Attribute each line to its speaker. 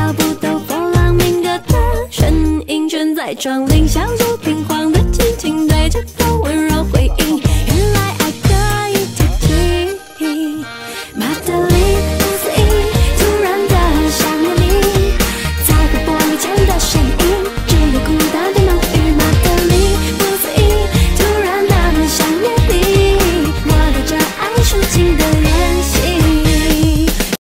Speaker 1: 找不到波浪鸣歌的身影，蜷在窗棂，笑逐平黄的轻轻对着。